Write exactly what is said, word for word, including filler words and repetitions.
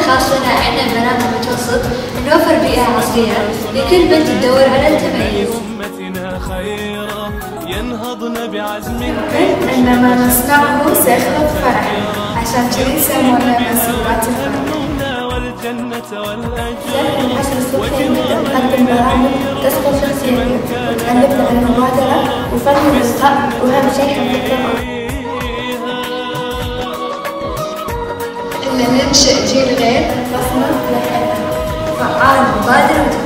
خاصنا احنا بنات المتوسط نوفر بيئة عصرية لكل بنت تدور على التميز. إن ما نصنعه سيخلق فرح، عشان كذي يسمونا مسؤولات الفرح. زرع الحشر الصبحي نقدم برامج تسقط شخصيتنا وتعلمنا عن المبادرة وفن الإلقاء وأهم شيء حب الطبع. إن ننشئ جيل غير بصمة لحياتنا، فعال مبادر